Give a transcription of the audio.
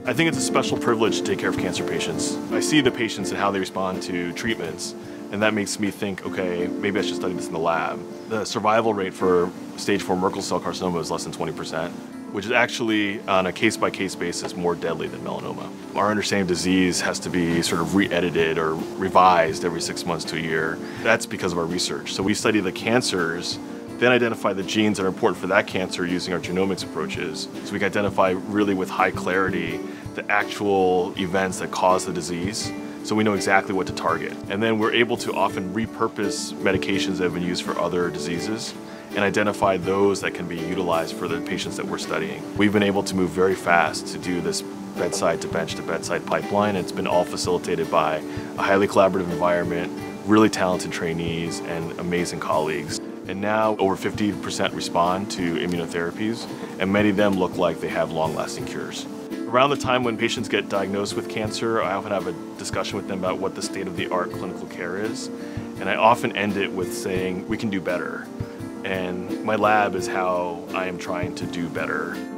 I think it's a special privilege to take care of cancer patients. I see the patients and how they respond to treatments, and that makes me think, okay, maybe I should study this in the lab. The survival rate for stage 4 Merkel cell carcinoma is less than 20%, which is actually, on a case-by-case basis, more deadly than melanoma. Our understanding of disease has to be sort of re-edited or revised every 6 months to a year. That's because of our research. So we study the cancers, then identify the genes that are important for that cancer using our genomics approaches. So we can identify really with high clarity the actual events that cause the disease, so we know exactly what to target. And then we're able to often repurpose medications that have been used for other diseases and identify those that can be utilized for the patients that we're studying. We've been able to move very fast to do this bedside to bench to bedside pipeline. It's been all facilitated by a highly collaborative environment, really talented trainees, and amazing colleagues. And now over 50% respond to immunotherapies, and many of them look like they have long-lasting cures. Around the time when patients get diagnosed with cancer, I often have a discussion with them about what the state-of-the-art clinical care is, and I often end it with saying, we can do better. And my lab is how I am trying to do better.